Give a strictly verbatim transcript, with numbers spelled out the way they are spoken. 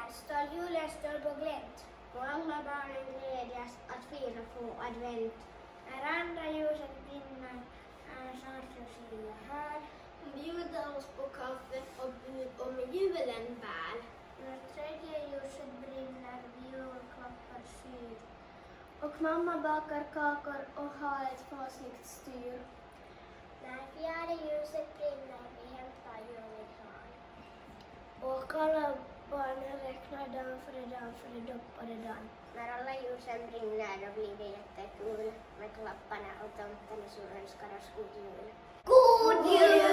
står julens stol på glänt. Och alla barnen glädjas att fira få advent. När andra ljuset brinner är snart Lucia här. Bjuda oss på kaffe och bud om julen väl. När tredje ljuset brinner, julklappar syr. Och mamma bakar kakor och har ett fasligt styr. När fjärde ljuset brinner, vi hämtar julgran. Och alla barnen räknar dan före dan före doppade dan. När alla ljusen brinner, då blir det jättekul med klapparna och tomten som önskar oss god jul. God jul!